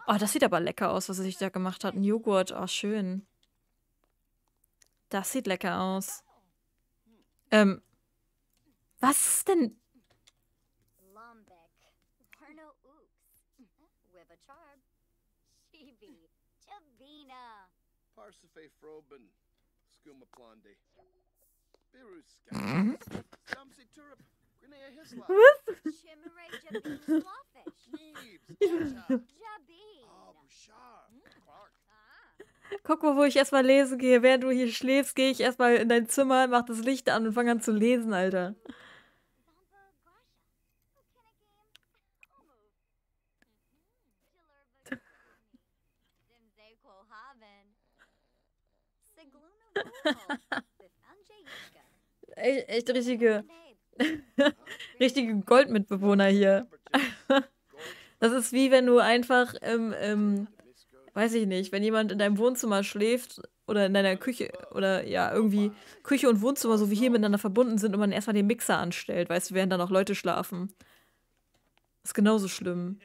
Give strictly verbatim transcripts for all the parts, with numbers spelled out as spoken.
Oh, das sieht aber lecker aus, was er sich da gemacht hat. Ein Joghurt. Oh, schön. Das sieht lecker aus. Ähm, was ist denn? Guck mal, wo ich erstmal lesen gehe. Während du hier schläfst, gehe ich erstmal in dein Zimmer, mach das Licht an und fange an zu lesen, Alter. echt, echt richtige, richtige Goldmitbewohner hier. Das ist wie wenn du einfach, ähm, ähm, weiß ich nicht, wenn jemand in deinem Wohnzimmer schläft oder in deiner Küche oder ja, irgendwie Küche und Wohnzimmer so wie hier miteinander verbunden sind und man erstmal den Mixer anstellt, weißt du, während da noch Leute schlafen. Ist genauso schlimm.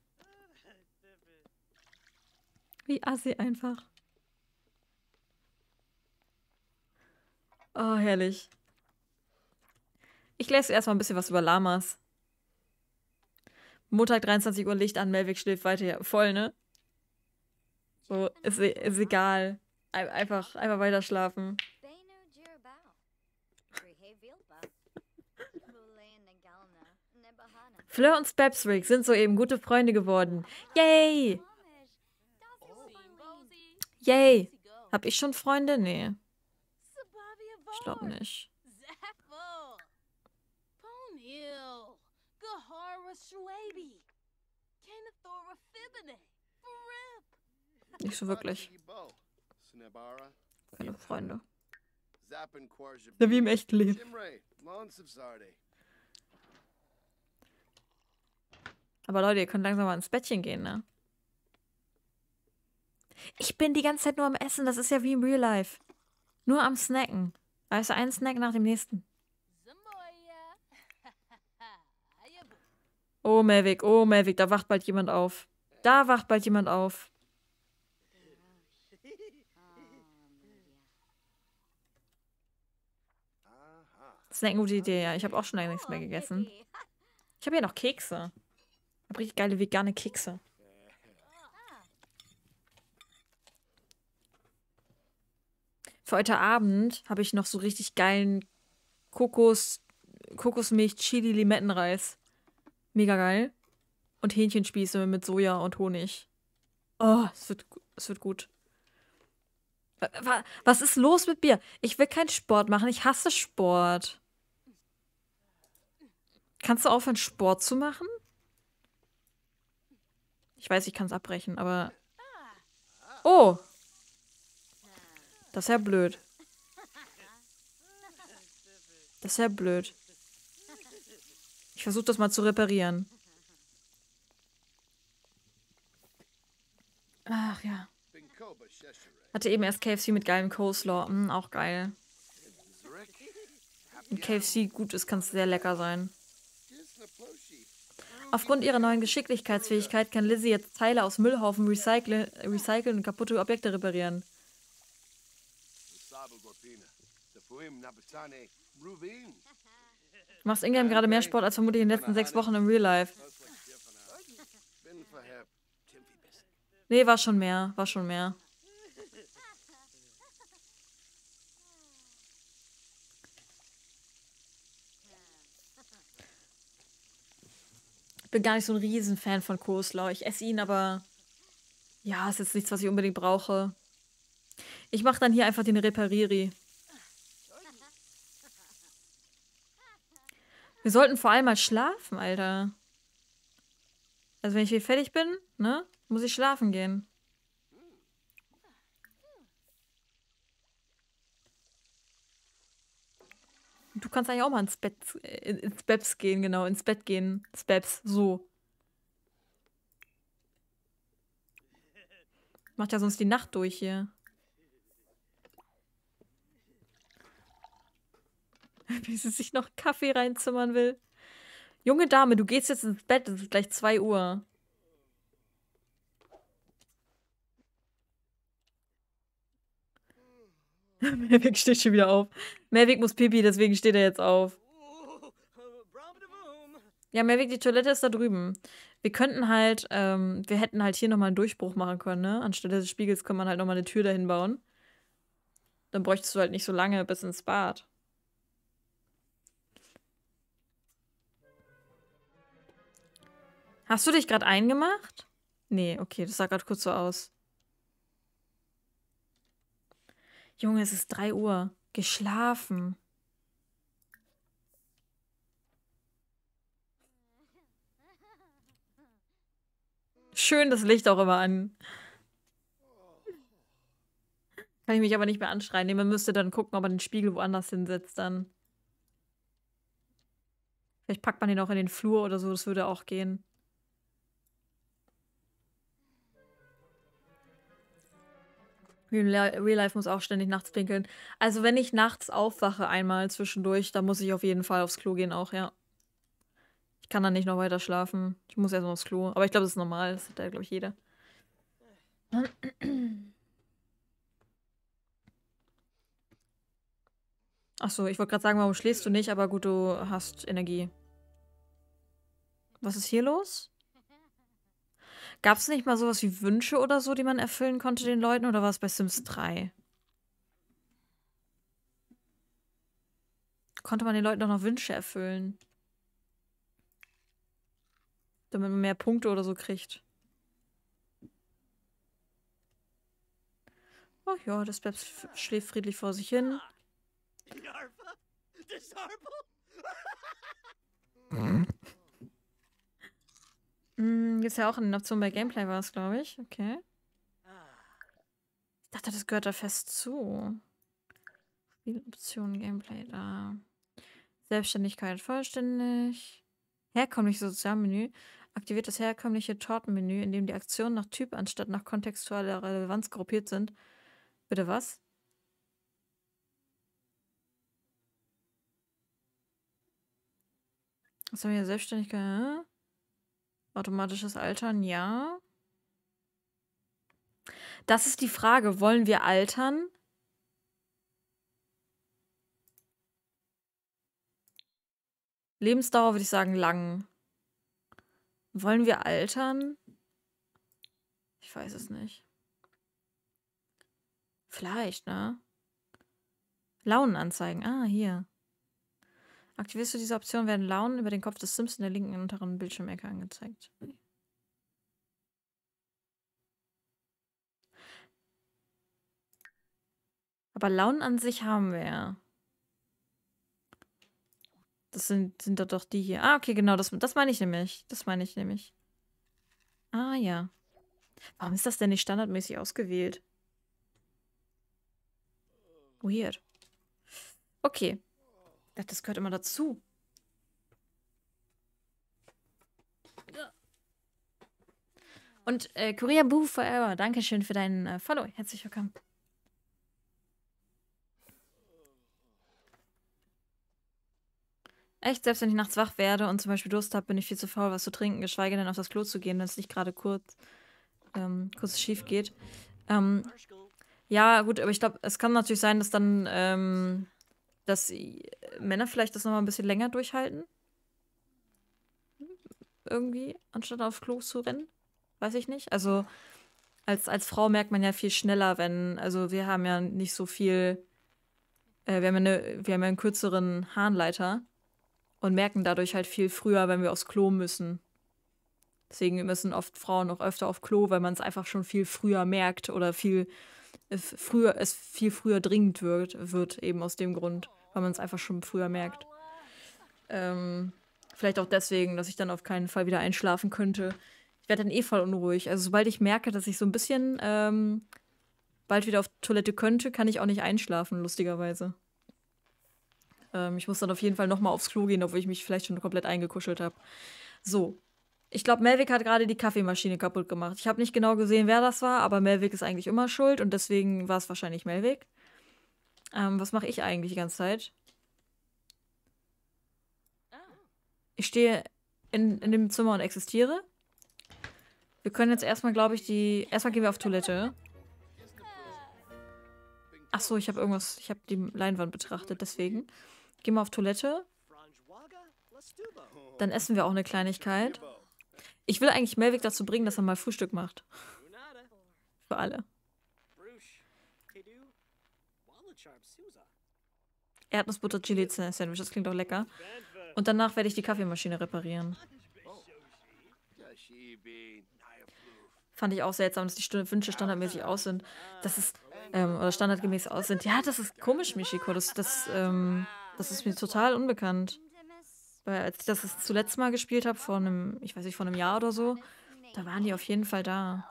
Wie assi einfach. Oh, herrlich. Ich lese erstmal ein bisschen was über Lamas. Montag dreiundzwanzig Uhr Licht an, Melvik schläft weiter. Ja, voll, ne? So, ist, e- ist egal. Ein- Einfach, einfach weiter schlafen. Fleur und Spapsrick sind soeben gute Freunde geworden. Yay! Yay! Hab ich schon Freunde? Nee. Ich glaube nicht. Nicht so wirklich. Keine Freunde. Ja, wie im echten Leben. Aber Leute, ihr könnt langsam mal ins Bettchen gehen, ne? Ich bin die ganze Zeit nur am Essen. Das ist ja wie im Real Life. Nur am Snacken. Weißt du, ein Snack nach dem nächsten. Oh, Melvik, oh, Melvik, da wacht bald jemand auf. Da wacht bald jemand auf. Das ist eine gute Idee, ja. Ich habe auch schon lange nichts mehr gegessen. Ich habe hier noch Kekse. Ich habe richtig geile vegane Kekse. Für heute Abend habe ich noch so richtig geilen Kokos, Kokosmilch, Chili, Limettenreis. Mega geil. Und Hähnchenspieße mit Soja und Honig. Oh, es wird, es wird gut. Wa- Was ist los mit mir? Ich will keinen Sport machen. Ich hasse Sport. Kannst du aufhören, Sport zu machen? Ich weiß, ich kann es abbrechen, aber... Oh! Das ist ja blöd. Das ist ja blöd. Ich versuche das mal zu reparieren. Ach ja. Hatte eben erst K F C mit geilem Coleslaw. Hm, auch geil. Wenn K F C gut ist, kann es sehr lecker sein. Aufgrund ihrer neuen Geschicklichkeitsfähigkeit kann Lizzie jetzt Teile aus Müllhaufen recyceln, recyceln und kaputte Objekte reparieren. Du machst Ingame gerade mehr Sport als vermutlich in den letzten sechs Wochen im Real Life. Nee, war schon mehr. War schon mehr. Ich bin gar nicht so ein Riesenfan von Coleslaw. Ich esse ihn, aber ja, ist jetzt nichts, was ich unbedingt brauche. Ich mache dann hier einfach den Repariri. Wir sollten vor allem mal schlafen, Alter. Also wenn ich hier fertig bin, ne, muss ich schlafen gehen. Du kannst eigentlich auch mal ins Bett, äh, ins Bett gehen, genau, ins Bett gehen. Ins Bett, so. Macht ja sonst die Nacht durch hier. Wie sie sich noch Kaffee reinzimmern will. Junge Dame, du gehst jetzt ins Bett, es ist gleich zwei Uhr. Melvik steht schon wieder auf. Melvik muss pipi, deswegen steht er jetzt auf. Ja, Melvik, die Toilette ist da drüben. Wir könnten halt, ähm, wir hätten halt hier nochmal einen Durchbruch machen können, ne? Anstelle des Spiegels kann man halt nochmal eine Tür dahin bauen. Dann bräuchtest du halt nicht so lange bis ins Bad. Hast du dich gerade eingemacht? Nee, okay, das sah gerade kurz so aus. Junge, es ist drei Uhr. Geschlafen. Schön das Licht auch immer an. Kann ich mich aber nicht mehr anschreien. Nee, man müsste dann gucken, ob man den Spiegel woanders hinsetzt dann. Vielleicht packt man den auch in den Flur oder so, das würde auch gehen. Real, Real Life muss auch ständig nachts pinkeln. Also wenn ich nachts aufwache einmal zwischendurch, dann muss ich auf jeden Fall aufs Klo gehen auch, ja. Ich kann dann nicht noch weiter schlafen. Ich muss erst mal aufs Klo. Aber ich glaube, das ist normal. Das hat ja, glaube ich, jeder. Achso, ich wollte gerade sagen, warum schläfst du nicht? Aber gut, du hast Energie. Was ist hier los? Gab es nicht mal sowas wie Wünsche oder so, die man erfüllen konnte den Leuten? Oder war es bei Sims drei? Konnte man den Leuten doch noch Wünsche erfüllen? Damit man mehr Punkte oder so kriegt. Oh ja, das Beb schläft friedlich vor sich hin. Hm, ist ja auch eine Option bei Gameplay war es, glaube ich. Okay. Ich dachte, das gehört da fest zu. Spieloptionen, Gameplay da. Selbstständigkeit vollständig. Herkömmliches Sozialmenü. Aktiviert das herkömmliche Tortenmenü, in dem die Aktionen nach Typ anstatt nach kontextueller Relevanz gruppiert sind. Bitte was? Was haben wir hier? Selbstständigkeit? Automatisches Altern, ja. Das ist die Frage. Wollen wir altern? Lebensdauer würde ich sagen lang. Wollen wir altern? Ich weiß es nicht. Vielleicht, ne? Launenanzeigen. Ah, hier. Aktivierst du diese Option, werden Launen über den Kopf des Sims in der linken unteren Bildschirmecke angezeigt. Aber Launen an sich haben wir ja. Das sind, sind doch die hier. Ah, okay, genau, das, das meine ich nämlich. Das meine ich nämlich. Ah, ja. Warum ist das denn nicht standardmäßig ausgewählt? Weird. Okay. Das gehört immer dazu. Und äh, Korea Boo Forever, dankeschön für deinen äh, Follow. Herzlich willkommen. Echt, selbst wenn ich nachts wach werde und zum Beispiel Durst habe, bin ich viel zu faul, was zu trinken, geschweige denn auf das Klo zu gehen, wenn es nicht gerade kurz, ähm, kurz schief geht. Ähm, ja, gut, aber ich glaube, es kann natürlich sein, dass dann, ähm, dass Männer vielleicht das nochmal ein bisschen länger durchhalten. Irgendwie, anstatt aufs Klo zu rennen. Weiß ich nicht. Also, als, als Frau merkt man ja viel schneller, wenn, also wir haben ja nicht so viel, äh, wir haben ja, eine, wir haben ja einen kürzeren Harnleiter. Und merken dadurch halt viel früher, wenn wir aufs Klo müssen. Deswegen müssen oft Frauen auch öfter auf Klo, weil man es einfach schon viel früher merkt oder viel äh, früher, es viel früher dringend wird, wird eben aus dem Grund, weil man es einfach schon früher merkt. Ähm, vielleicht auch deswegen, dass ich dann auf keinen Fall wieder einschlafen könnte. Ich werde dann eh voll unruhig. Also sobald ich merke, dass ich so ein bisschen ähm, bald wieder auf Toilette könnte, kann ich auch nicht einschlafen, lustigerweise. Ähm, ich muss dann auf jeden Fall nochmal aufs Klo gehen, obwohl ich mich vielleicht schon komplett eingekuschelt habe. So. Ich glaube, Melvik hat gerade die Kaffeemaschine kaputt gemacht. Ich habe nicht genau gesehen, wer das war, aber Melvik ist eigentlich immer schuld und deswegen war es wahrscheinlich Melvik. Ähm, was mache ich eigentlich die ganze Zeit? Ich stehe in, in dem Zimmer und existiere. Wir können jetzt erstmal, glaube ich, die... Erstmal gehen wir auf Toilette. Achso, ich habe irgendwas, ich habe die Leinwand betrachtet, deswegen. Geh mal auf Toilette. Dann essen wir auch eine Kleinigkeit. Ich will eigentlich Melvik dazu bringen, dass er mal Frühstück macht. Für alle. Erdnussbutter Chili Sandwich, das klingt doch lecker. Und danach werde ich die Kaffeemaschine reparieren. Fand ich auch seltsam, dass die St- Wünsche standardmäßig aus sind. Das ist, ähm, oder standardgemäß aus sind. Ja, das ist komisch, Michiko. Das, das, ähm, das ist mir total unbekannt. Weil als ich das das zuletzt mal gespielt habe, vor einem, ich weiß nicht, vor einem Jahr oder so, da waren die auf jeden Fall da.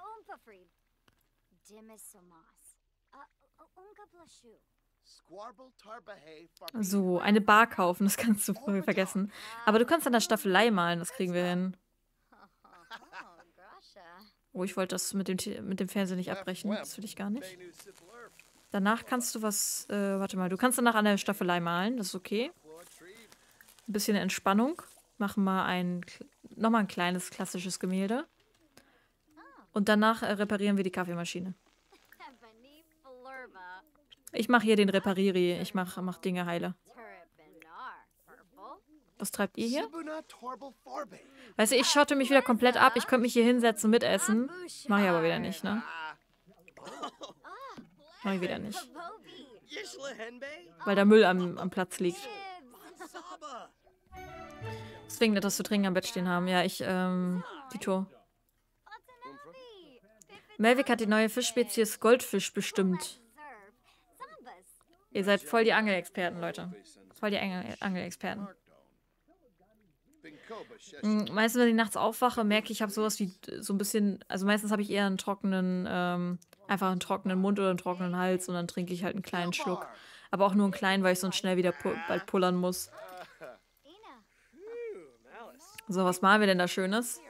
So, eine Bar kaufen, das kannst du voll vergessen. Aber du kannst an der Staffelei malen, das kriegen wir hin. Oh, ich wollte das mit dem, T- mit dem Fernseher nicht abbrechen, das will ich gar nicht. Danach kannst du was, äh, warte mal, du kannst danach an der Staffelei malen, das ist okay. Ein bisschen Entspannung. Machen wir ein, nochmal ein kleines klassisches Gemälde. Und danach äh, reparieren wir die Kaffeemaschine. Ich mache hier den Repariri. Ich mache mach Dinge heile. Was treibt ihr hier? Weißt du, ich schotte mich wieder komplett ab. Ich könnte mich hier hinsetzen und mitessen. Mach ich aber wieder nicht, ne? Mach ich wieder nicht. Weil der Müll am, am Platz liegt. Deswegen etwas zu trinken am Bett stehen haben. Ja, ich, ähm, Dito. Melvik hat die neue Fischspezies Goldfisch bestimmt. Ihr seid voll die Angelexperten, Leute. Voll die Angel Angelexperten. Mhm, meistens, wenn ich nachts aufwache, merke ich, ich habe sowas wie so ein bisschen, also meistens habe ich eher einen trockenen, ähm, einfach einen trockenen Mund oder einen trockenen Hals und dann trinke ich halt einen kleinen Schluck. Aber auch nur einen kleinen, weil ich sonst schnell wieder pu bald pullern muss. So, was malen wir denn da Schönes?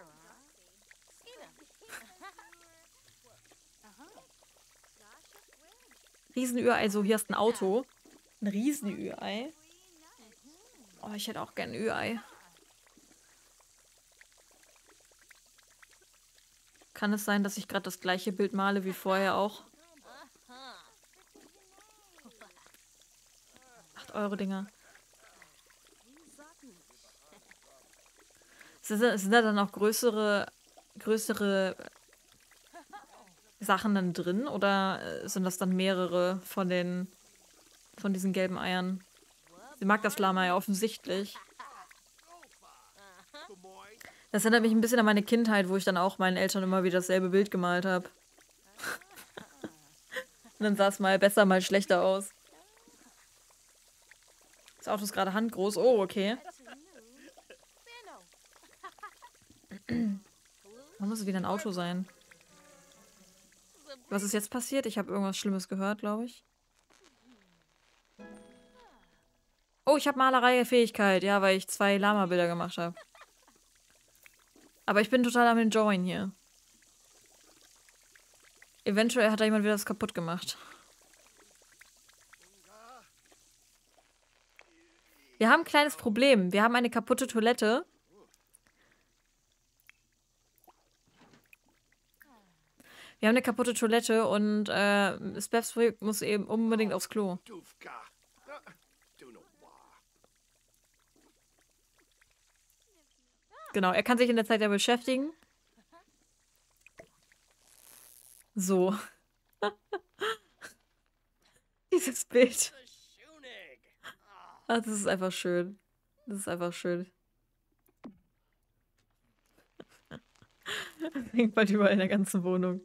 Riesenührei, so hier ist ein Auto. Ein Riesenührei. Oh, ich hätte auch gern ein Ü-Ei. Kann es sein, dass ich gerade das gleiche Bild male wie vorher auch? acht Euro Dinger. Sind da, sind da dann auch größere, größere Sachen dann drin? Oder sind das dann mehrere von den, von diesen gelben Eiern? Sie mag das Lama ja offensichtlich. Das erinnert mich ein bisschen an meine Kindheit, wo ich dann auch meinen Eltern immer wieder dasselbe Bild gemalt habe. Und dann sah es mal besser, mal schlechter aus. Das Auto ist gerade handgroß. Oh, okay. Warum muss es wieder ein Auto sein? Was ist jetzt passiert? Ich habe irgendwas Schlimmes gehört, glaube ich. Oh, ich habe Malerei-Fähigkeit. Ja, weil ich zwei Lama-Bilder gemacht habe. Aber ich bin total am Enjoyen hier. Eventuell hat da jemand wieder das kaputt gemacht. Wir haben ein kleines Problem. Wir haben eine kaputte Toilette. Wir haben eine kaputte Toilette und äh, Speps muss eben unbedingt aufs Klo. Genau, er kann sich in der Zeit ja beschäftigen. So. Dieses Bild. Ach, das ist einfach schön. Das ist einfach schön. Das hängt bald überall in der ganzen Wohnung.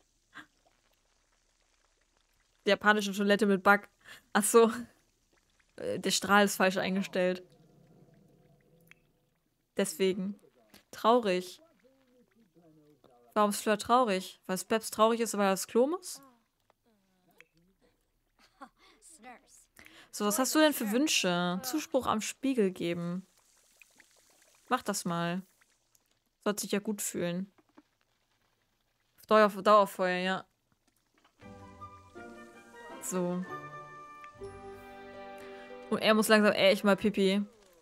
Die japanische Toilette mit Bug. Ach so. Äh, Der Strahl ist falsch eingestellt. Deswegen. Traurig. Warum ist Fleur traurig? Weil Speps traurig ist, weil er aufs Klo muss? So, was hast du denn für Wünsche? Zuspruch am Spiegel geben. Mach das mal. Sollte sich ja gut fühlen. Dauer, Dauerfeuer, ja. So. Und er muss langsam echt mal Pipi.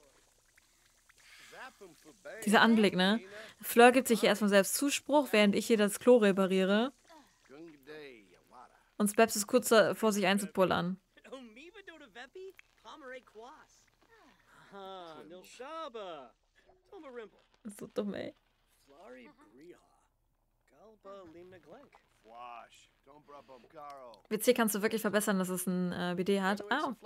Dieser Anblick, ne? Fleur gibt sich hier erstmal selbst Zuspruch, während ich hier das Klo repariere. Und Splabs ist kurz vor sich einzupullern. Das ist so dumm, ey. W C kannst du wirklich verbessern, dass es ein äh, B D hat. Ah.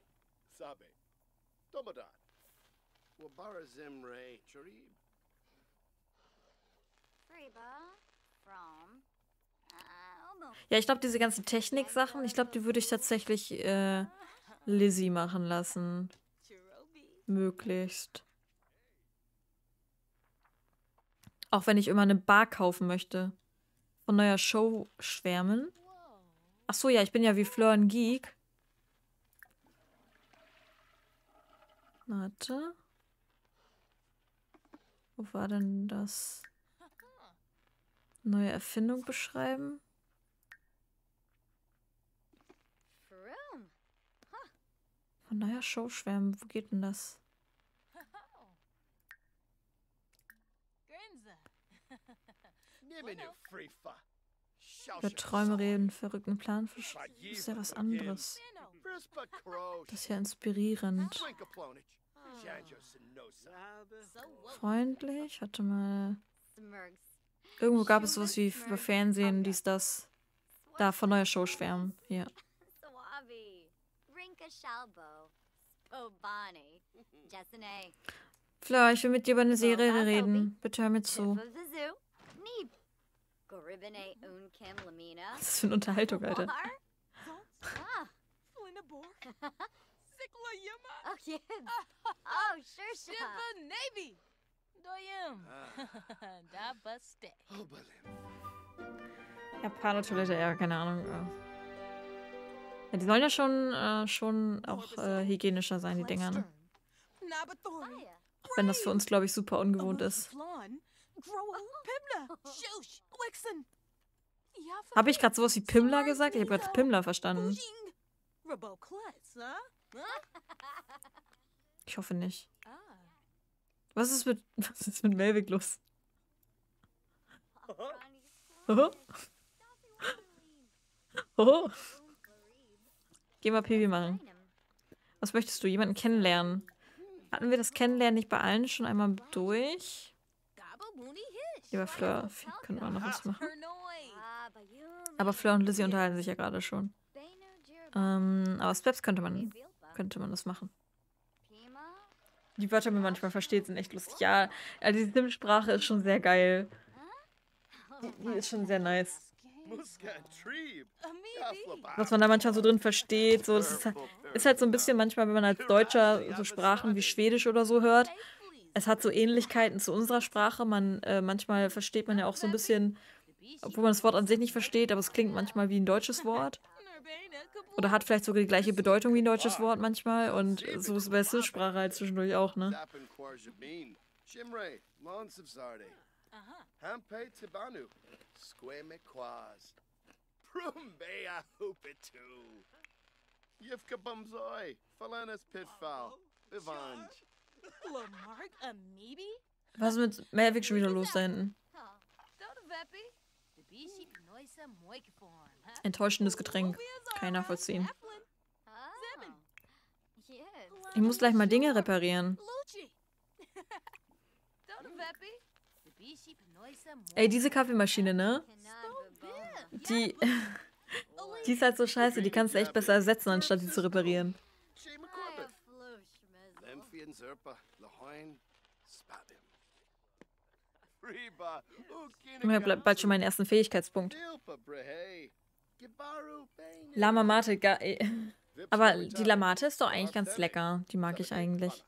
Ja, ich glaube, diese ganzen Technik-Sachen, ich glaube, die würde ich tatsächlich äh, Lizzie machen lassen. Möglichst. Auch wenn ich immer eine Bar kaufen möchte. Von neuer Show schwärmen. Ach so, ja, ich bin ja wie Fleur ein Geek. Warte. Wo war denn das? Neue Erfindung beschreiben. Von neuer Show schwärmen. Wo geht denn das? Über Träume reden, verrückten Plan. Das ist ja was anderes. Das ist ja inspirierend. Freundlich? Warte mal. Irgendwo gab es sowas wie über Fernsehen, dies, das. Da, von neuer Show schwärmen. Hier. Fleur, ich will mit dir über eine Serie reden. Bitte hör mir zu. Was ist das für eine Unterhaltung, Alter? Japaner-Toilette, ja, keine Ahnung. Ja, die sollen ja schon, äh, schon auch äh, hygienischer sein, die Dinger, ne? Auch wenn das für uns, glaube ich, super ungewohnt ist. Habe ich gerade sowas wie Pimmler gesagt? Ich habe gerade Pimmler verstanden. Ich hoffe nicht. Was ist mit, was ist mit Melvik los? Oh. Oh. Geh mal Pipi machen. Was möchtest du? Jemanden kennenlernen? Hatten wir das Kennenlernen nicht bei allen schon einmal durch? Lieber Fleur, können wir noch was machen? Aber Fleur und Lizzie unterhalten sich ja gerade schon. Ähm, aber Splabs könnte man, könnte man das machen. Die Wörter, die man manchmal versteht, sind echt lustig. Ja, also die Sim-Sprache ist schon sehr geil. Die, die ist schon sehr nice. Was man da manchmal so drin versteht, so, das ist halt, ist halt so ein bisschen manchmal, wenn man als Deutscher so Sprachen wie Schwedisch oder so hört, es hat so Ähnlichkeiten zu unserer Sprache. Man, äh, manchmal versteht man ja auch so ein bisschen, obwohl man das Wort an sich nicht versteht, aber es klingt manchmal wie ein deutsches Wort. Oder hat vielleicht sogar die gleiche Bedeutung wie ein deutsches Wort manchmal. Und so ist es bei der Sprache halt zwischendurch auch, ne? Was ist mit Melvik schon wieder los da hinten? Enttäuschendes Getränk. Kann ich nachvollziehen. Ich muss gleich mal Dinge reparieren. Ey, diese Kaffeemaschine, ne? Die, die ist halt so scheiße. Die kannst du echt besser ersetzen, anstatt die zu reparieren. Ich hab bald schon meinen ersten Fähigkeitspunkt. Lama Mate, aber die Lamate ist doch eigentlich ganz lecker. Die mag ich eigentlich.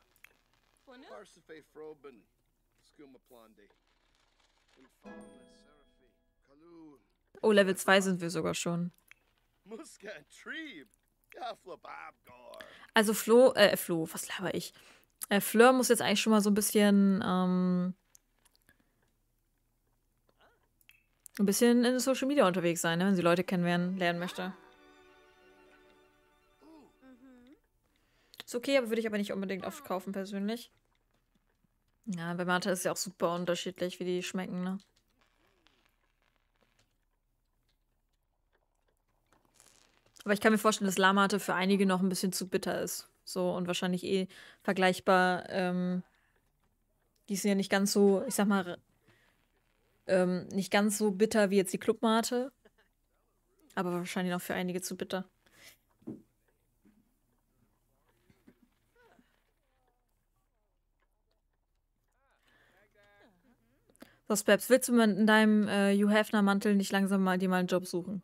Oh, Level zwei sind wir sogar schon. Also Flo, äh, Flo, was laber ich? Äh, Fleur muss jetzt eigentlich schon mal so ein bisschen, ähm, ein bisschen in Social Media unterwegs sein, ne, wenn sie Leute kennenlernen lernen möchte. Ist okay, aber würde ich aber nicht unbedingt oft kaufen, persönlich. Ja, bei Mate ist ja auch super unterschiedlich, wie die schmecken, ne? Aber ich kann mir vorstellen, dass Lamate für einige noch ein bisschen zu bitter ist. So, und wahrscheinlich eh vergleichbar. Ähm, die sind ja nicht ganz so, ich sag mal, ähm, nicht ganz so bitter wie jetzt die Clubmate. Aber wahrscheinlich noch für einige zu bitter. So, Speps, willst du mal in deinem äh, Hugh Hefner-Mantel nicht langsam mal dir mal einen Job suchen?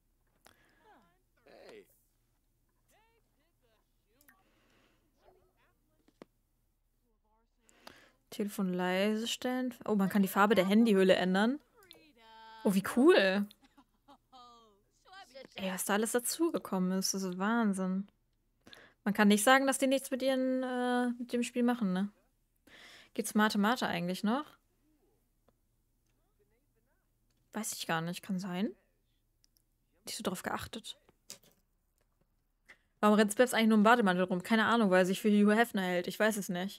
Telefon leise stellen. Oh, man kann die Farbe der Handyhülle ändern. Oh, wie cool. Ey, was da alles dazugekommen ist. Das ist Wahnsinn. Man kann nicht sagen, dass die nichts mit ihren, äh, mit dem Spiel machen, ne? Gibt's Mate Mate eigentlich noch? Weiß ich gar nicht. Kann sein. Nicht so drauf geachtet. Warum rennt Speps eigentlich nur im Bademantel rum? Keine Ahnung, weil er sich für Hugh Hefner hält. Ich weiß es nicht.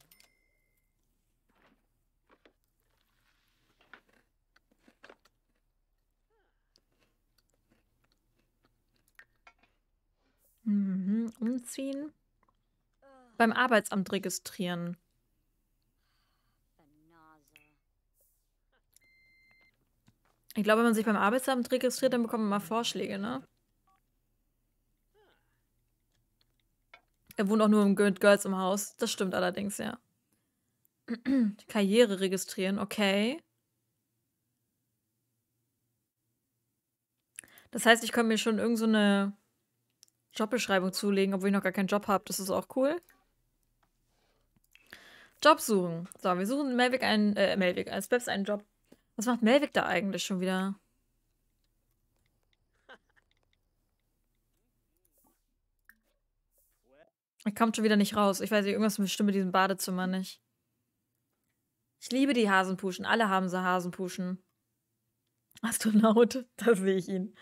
Mhm. Umziehen. Beim Arbeitsamt registrieren. Ich glaube, wenn man sich beim Arbeitsamt registriert, dann bekommt man mal Vorschläge, ne? Er wohnt auch nur im Good Girls im Haus. Das stimmt allerdings, ja. Karriere registrieren, okay. Das heißt, ich könnte mir schon irgend so eine Jobbeschreibung zulegen, obwohl ich noch gar keinen Job habe. Das ist auch cool. Job suchen. So, wir suchen Melvik einen, äh, Melvik, als Speps einen Job. Was macht Melvik da eigentlich schon wieder? Er kommt schon wieder nicht raus. Ich weiß nicht, irgendwas bestimmt mit diesem Badezimmer nicht. Ich liebe die Hasenpuschen. Alle haben so Hasenpuschen. Astronaut, da sehe ich ihn.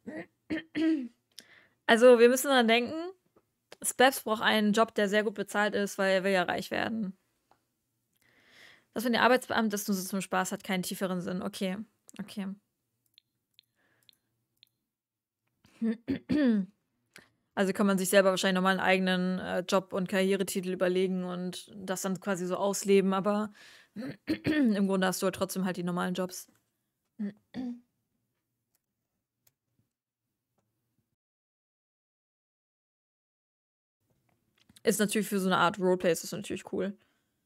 Also, wir müssen daran denken, Speps braucht einen Job, der sehr gut bezahlt ist, weil er will ja reich werden. Das, wenn der Arbeitsbeamte das nur so zum Spaß hat, keinen tieferen Sinn. Okay, okay. Also kann man sich selber wahrscheinlich nochmal einen eigenen äh, Job- und Karrieretitel überlegen und das dann quasi so ausleben, aber im Grunde hast du halt trotzdem halt die normalen Jobs. Ist natürlich für so eine Art Roleplay ist das natürlich cool.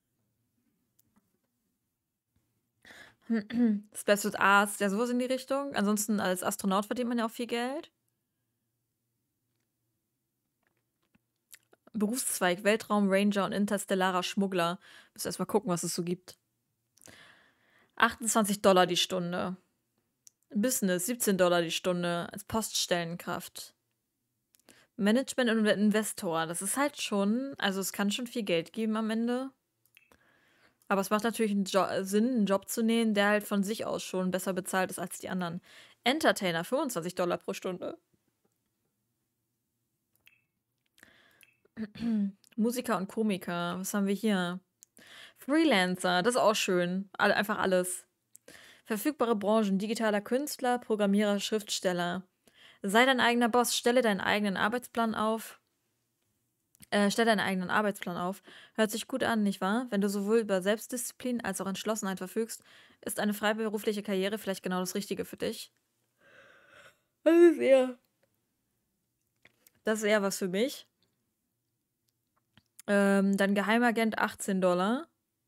Speps wird Arzt, ja, sowas in die Richtung. Ansonsten als Astronaut verdient man ja auch viel Geld. Berufszweig, Weltraum, Ranger und interstellarer Schmuggler. Müssen erstmal gucken, was es so gibt. achtundzwanzig Dollar die Stunde. Business, siebzehn Dollar die Stunde als Poststellenkraft. Management und Investor, das ist halt schon, also es kann schon viel Geld geben am Ende. Aber es macht natürlich einen jo Sinn, einen Job zu nehmen, der halt von sich aus schon besser bezahlt ist als die anderen. Entertainer, fünfundzwanzig Dollar pro Stunde. Musiker und Komiker, was haben wir hier? Freelancer, das ist auch schön. All, einfach alles. Verfügbare Branchen, digitaler Künstler, Programmierer, Schriftsteller. Sei dein eigener Boss, stelle deinen eigenen Arbeitsplan auf. Äh, stell deinen eigenen Arbeitsplan auf. Hört sich gut an, nicht wahr? Wenn du sowohl über Selbstdisziplin als auch Entschlossenheit verfügst, ist eine freiberufliche Karriere vielleicht genau das Richtige für dich. Das ist eher. Das ist eher was für mich. Ähm, dann Geheimagent achtzehn Dollar.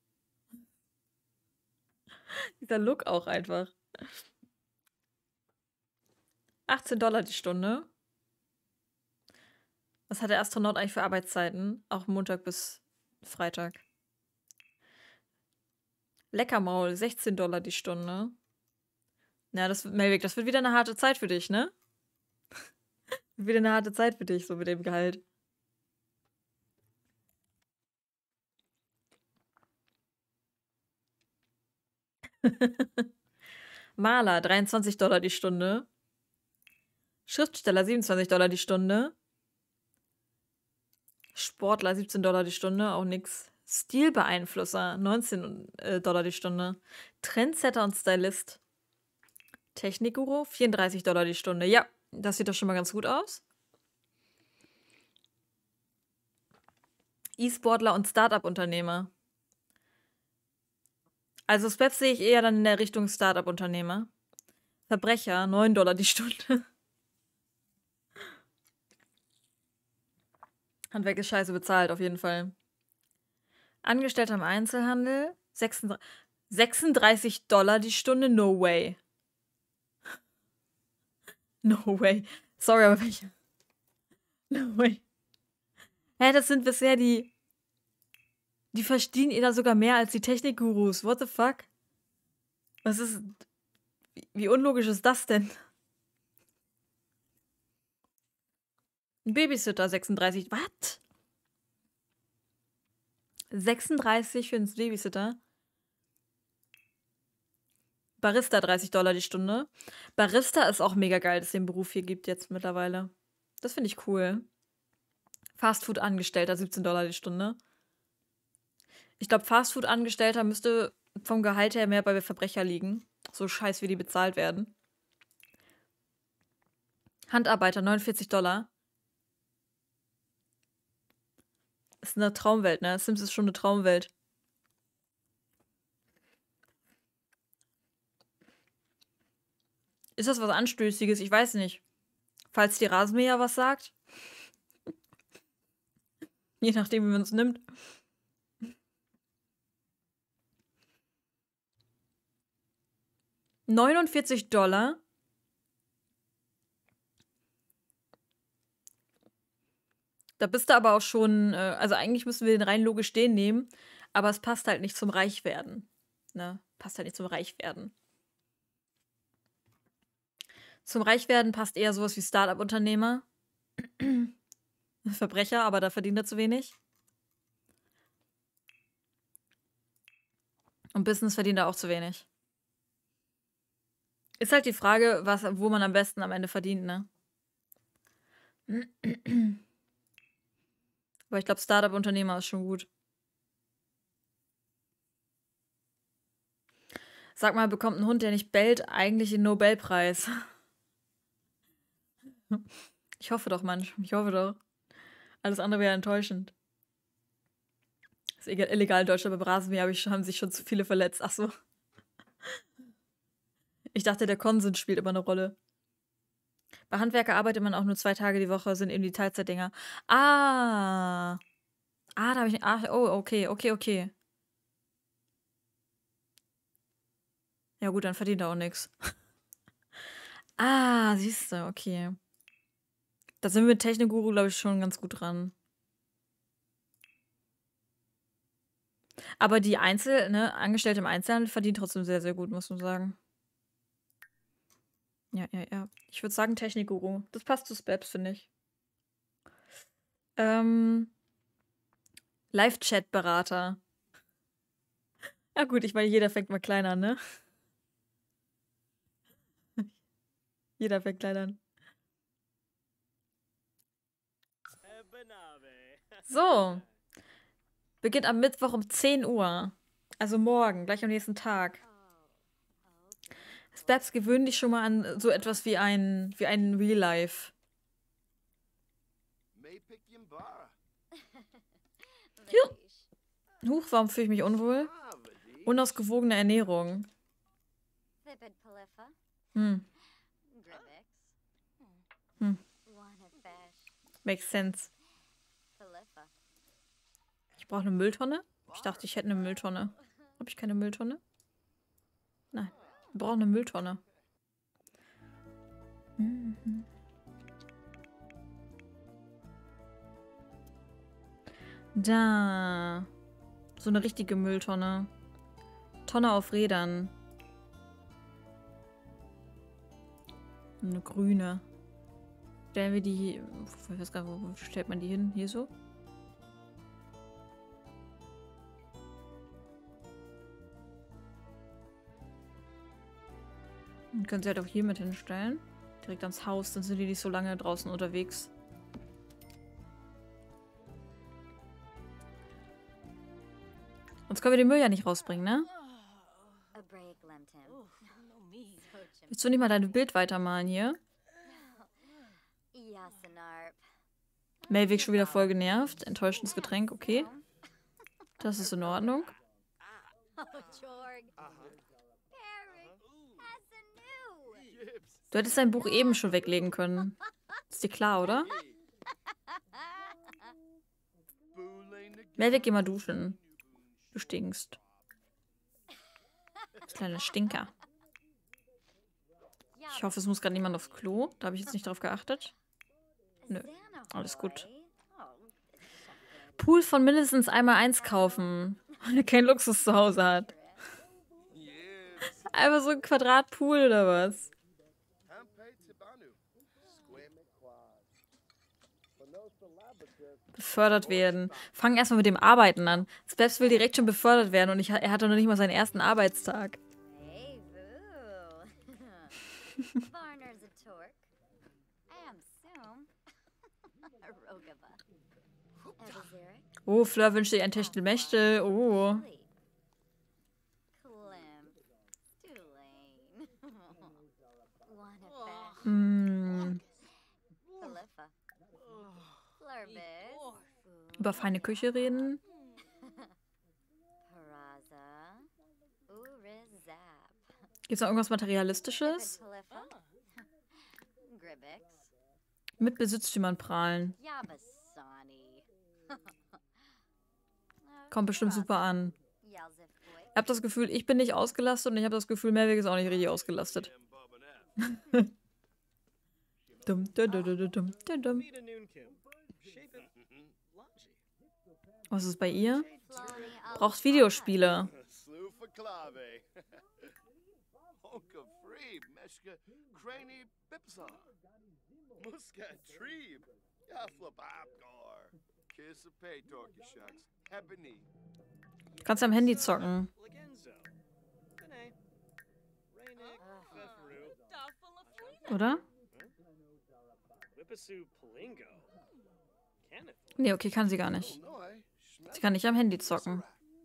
Dieser Look auch einfach. achtzehn Dollar die Stunde. Was hat der Astronaut eigentlich für Arbeitszeiten? Auch Montag bis Freitag. Leckermaul, sechzehn Dollar die Stunde. Ja, das, Melvik, das wird wieder eine harte Zeit für dich, ne? Wieder eine harte Zeit für dich, so mit dem Gehalt. Maler, dreiundzwanzig Dollar die Stunde. Schriftsteller, siebenundzwanzig Dollar die Stunde. Sportler, siebzehn Dollar die Stunde, auch nix. Stilbeeinflusser, neunzehn Dollar die Stunde. Trendsetter und Stylist. Technikguru, vierunddreißig Dollar die Stunde. Ja, das sieht doch schon mal ganz gut aus. E-Sportler und Start-up-Unternehmer. Also Speps sehe ich eher dann in der Richtung Start-up-Unternehmer. Verbrecher, neun Dollar die Stunde. Handwerk ist scheiße bezahlt, auf jeden Fall. Angestellter im Einzelhandel, sechsunddreißig Dollar die Stunde, no way. No way. Sorry, aber welche? No way. Hä, das sind bisher die... Die verdienen ihr da sogar mehr als die Technikgurus. What the fuck? Was ist... Wie, wie unlogisch ist das denn? Ein Babysitter, sechsunddreißig. Was? sechsunddreißig für einen Babysitter? Barista, dreißig Dollar die Stunde. Barista ist auch mega geil, dass es den Beruf hier gibt jetzt mittlerweile. Das finde ich cool. Fastfood-Angestellter, siebzehn Dollar die Stunde. Ich glaube, Fastfood-Angestellter müsste vom Gehalt her mehr bei Verbrecher liegen. So scheiß, wie die bezahlt werden. Handarbeiter, neunundvierzig Dollar. Ist eine Traumwelt, ne? Sims ist schon eine Traumwelt. Ist das was Anstößiges? Ich weiß nicht. Falls die Rasenmäher was sagt. Je nachdem, wie man es nimmt. neunundvierzig Dollar. Da bist du aber auch schon, äh, also eigentlich müssen wir den rein logisch den nehmen, aber es passt halt nicht zum Reichwerden. Ne? Passt halt nicht zum Reichwerden. Zum Reichwerden passt eher sowas wie Start-up-Unternehmer. Verbrecher, aber da verdient er zu wenig. Und Business verdient er auch zu wenig. Ist halt die Frage, was, wo man am besten am Ende verdient, ne? Aber ich glaube, Startup-Unternehmer ist schon gut. Sag mal, bekommt ein Hund, der nicht bellt, eigentlich den Nobelpreis? Ich hoffe doch, Mann. Ich hoffe doch. Alles andere wäre enttäuschend. Ist illegal in Deutschland, beim Rasenmäher haben sich schon zu viele verletzt. Ach so. Ich dachte, der Konsens spielt immer eine Rolle. Bei Handwerker arbeitet man auch nur zwei Tage die Woche, sind eben die Teilzeitdinger. Ah. Ah, da habe ich... Ah, oh, okay, okay, okay. Ja gut, dann verdient er auch nichts. Ah, siehst du, okay. Da sind wir mit Technikguru, glaube ich, schon ganz gut dran. Aber die Einzel, ne, Angestellte im Einzelhandel verdienen trotzdem sehr, sehr gut, muss man sagen. Ja, ja, ja. Ich würde sagen Technikguru. Das passt zu Speps, finde ich. Ähm, Live-Chat-Berater. Ja gut, ich meine, jeder fängt mal klein an, ne? Jeder fängt klein an. So. Beginnt am Mittwoch um zehn Uhr. Also morgen, gleich am nächsten Tag. Speps, gewöhn dich schon mal an so etwas wie ein, wie ein Real Life. Huch, warum fühle ich mich unwohl? Unausgewogene Ernährung. Hm. Hm. Makes sense. Ich brauche eine Mülltonne? Ich dachte, ich hätte eine Mülltonne. Habe ich keine Mülltonne? Nein. Wir brauchen eine Mülltonne. Mhm. Da. So eine richtige Mülltonne. Tonne auf Rädern. Eine grüne. Stellen wir die hier. Ich weiß gar nicht, wo stellt man die hin? Hier so? Dann können sie halt auch hier mit hinstellen. Direkt ans Haus, dann sind die nicht so lange draußen unterwegs. Sonst können wir den Müll ja nicht rausbringen, ne? Willst du nicht mal dein Bild weitermalen hier? Melvik schon wieder voll genervt. Enttäuschendes Getränk, okay. Das ist in Ordnung. Du hättest dein Buch eben schon weglegen können. Ist dir klar, oder? Melvik, geh mal duschen. Du stinkst. Du kleiner Stinker. Ich hoffe, es muss gerade niemand aufs Klo. Da habe ich jetzt nicht drauf geachtet. Nö, alles gut. Pool von mindestens einmal eins kaufen, weil er keinen Luxus zu Hause hat. Einfach so ein Quadratpool oder was? Befördert werden. Fangen erstmal mit dem Arbeiten an. Spebs will direkt schon befördert werden und ich, er hatte noch nicht mal seinen ersten Arbeitstag. Oh, Fleur wünscht sich ein Techtelmechtel. Oh. Mm. Über feine Küche reden. Gibt es noch irgendwas Materialistisches? Mit Besitztümern prahlen. Kommt bestimmt super an. Ich habe das Gefühl, ich bin nicht ausgelastet und ich habe das Gefühl, Melvik ist auch nicht richtig ausgelastet. Dum, dum, dum, dum, dum, dum, dum. Was ist bei ihr? Braucht Videospiele. Du kannst am Handy zocken. Oder? Nee, okay, kann sie gar nicht. Sie kann nicht am Handy zocken.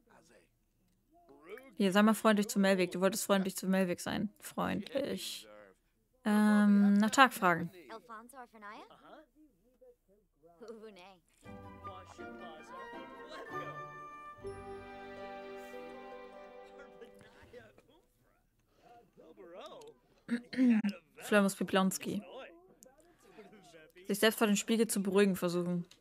Hier, sei mal freundlich zu Melvik. Du wolltest freundlich zu Melvik sein. Freundlich. Ähm, nach Tag fragen. Fleur muss Piplonski. Sich selbst vor dem Spiegel zu beruhigen versuchen.